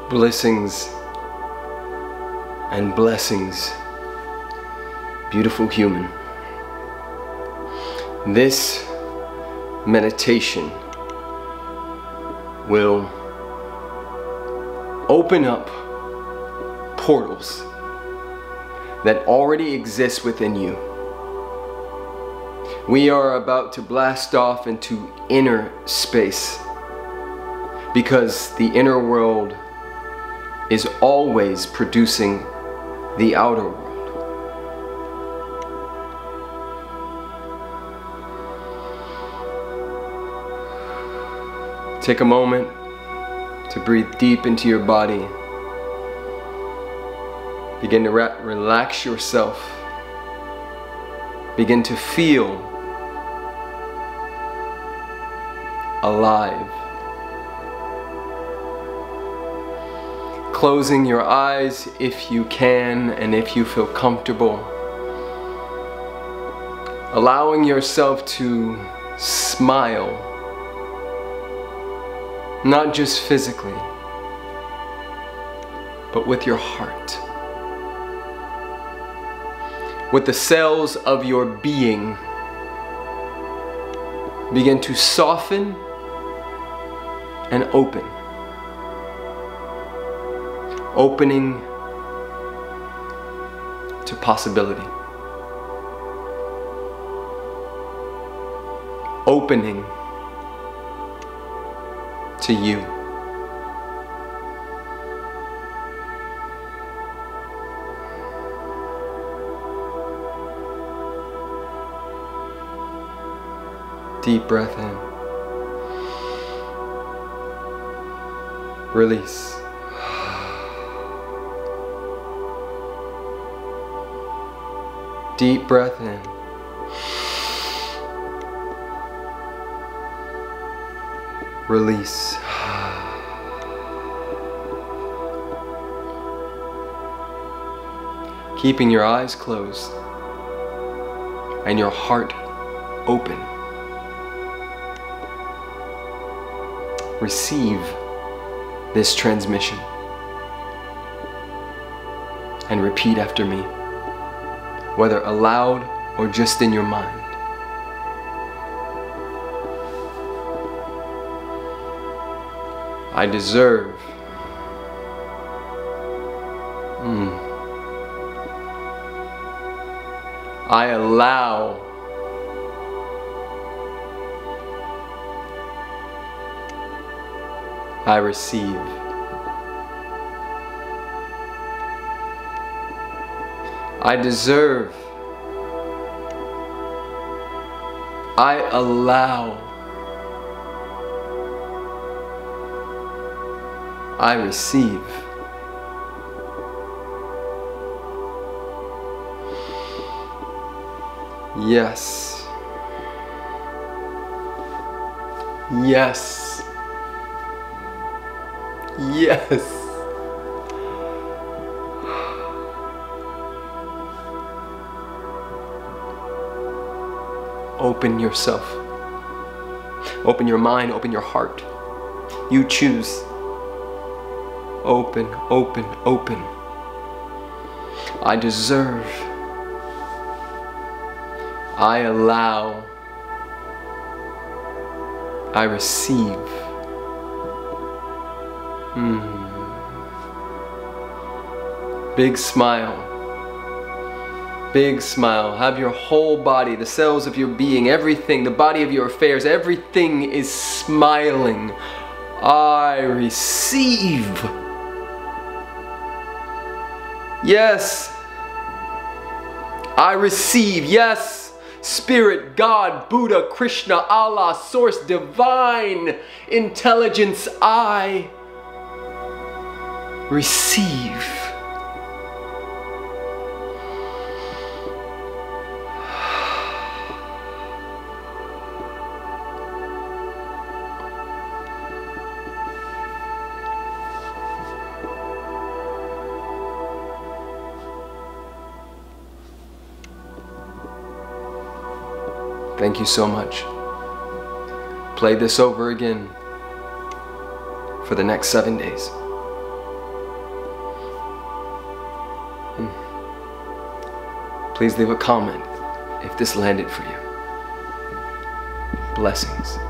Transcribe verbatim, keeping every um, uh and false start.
Blessings and blessings, beautiful human. This meditation will open up portals that already exist within you. We are about to blast off into inner space because the inner world is always producing the outer world. Take a moment to breathe deep into your body. Begin to re- relax yourself. Begin to feel alive. Closing your eyes if you can and if you feel comfortable. Allowing yourself to smile, not just physically, but with your heart. With the cells of your being, begin to soften and open. Opening to possibility. Opening to you. Deep breath in. Release. Deep breath in. Release. Keeping your eyes closed and your heart open. Receive this transmission and repeat after me, whether aloud or just in your mind. I deserve. Mm. I allow. I receive. I deserve. I allow. I receive. Yes. Yes. Yes. Open yourself. Open your mind, open your heart. You choose. Open, open, open. I deserve. I allow. I receive. Mm. Big smile. Big smile. Have your whole body, the cells of your being, everything, the body of your affairs, everything is smiling. I receive. Yes. I receive. Yes. Spirit, God, Buddha, Krishna, Allah, Source, Divine, Intelligence, I receive. Thank you so much. Play this over again for the next seven days. Please leave a comment if this landed for you. Blessings.